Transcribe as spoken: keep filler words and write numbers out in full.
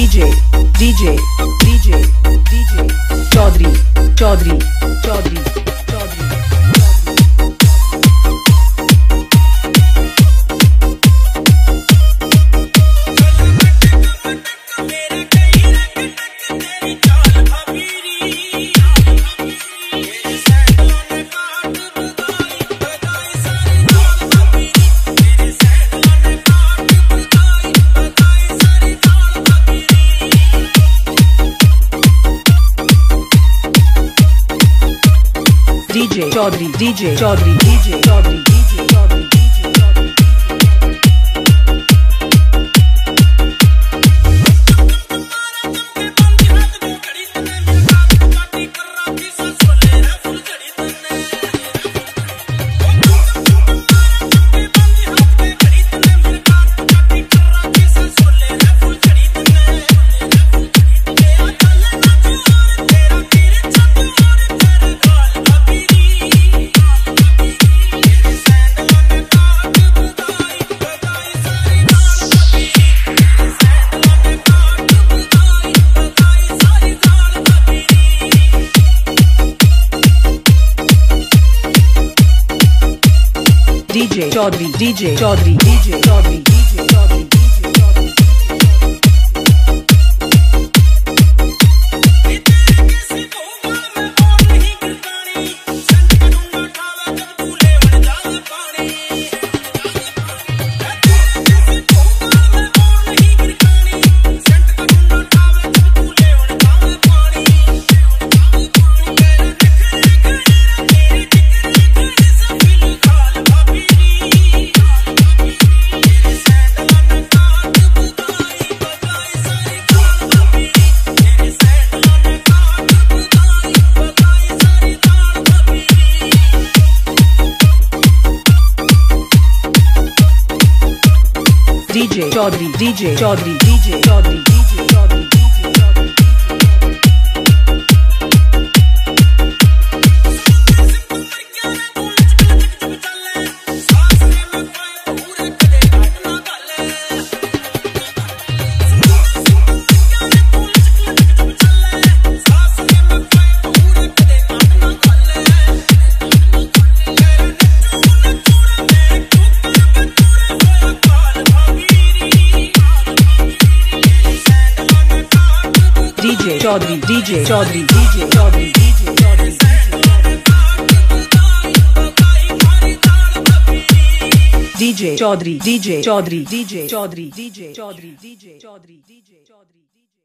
DJ DJ DJ DJ Chaudhary Chaudhary Chaudhary Chaudhary DJ Chaudhary DJ Chaudhary DJ Chaudhary DJ Chaudhary DJ Chaudhary DJ Chaudhary DJ Chaudhary DJ Chaudhary DJ Chaudhary DJ Chaudhary DJ Chaudhary DJ Chaudhary DJ Chaudhary DJ Chaudhary DJ Chaudhary Chaudhary DJ Chaudhary DJ Chaudhary DJ Chaudhary DJ Chaudhary DJ Chaudhary DJ Chaudhary DJ Chaudhary DJ Chaudhary DJ Chaudhary